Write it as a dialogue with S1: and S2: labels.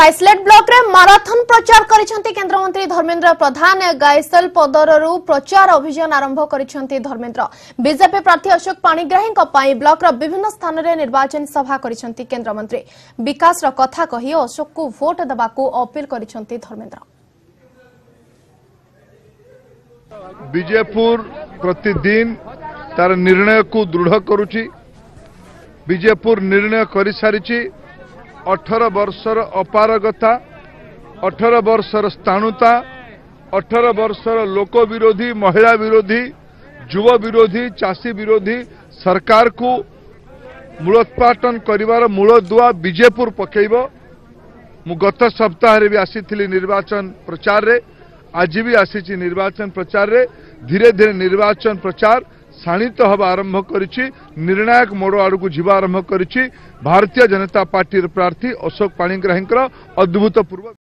S1: गाइसलेट block रे marathon प्रचार करिसेंती केंद्र मंत्री धर्मेंद्र प्रधान। गाइसल पदररू प्रचार अभियान आरंभ करिसेंती धर्मेंद्र। बीजेपी प्रार्थी अशोक पाणिग्राही ब्लॉक विभिन्न स्थान में निर्वाचन सभा करिसेंती केंद्र मंत्री। विकास कथा कही अशोक को भोट देबाकू अपील करिसेंती धर्मेंद्र।
S2: बीजेपुर प्रतिदिन तार निर्णय को दृढ़ करुची। बीजेपुर निर्णय कर सारी 18 वर्षर अपारगता, 18 वर्षर स्थाणुता, 18 वर्षर लोक विरोधी, महिला विरोधी, युव विरोधी, चाषी विरोधी सरकार को मूलोत्पाटन करिवार मूलदुआ बीजेपुर पकेइब। मु गत सप्ताह भी आसी निर्वाचन प्रचार रे, आज भी आसी निर्वाचन प्रचार रे। धीरे धीरे निर्वाचन प्रचार शाणित हवा आरंभ करिछि, निर्णायक मोड़ आड़ को जीवा आरंभ करिछि। भारतीय जनता पार्टी प्रार्थी अशोक पाणिग्राही अद्भुतपूर्व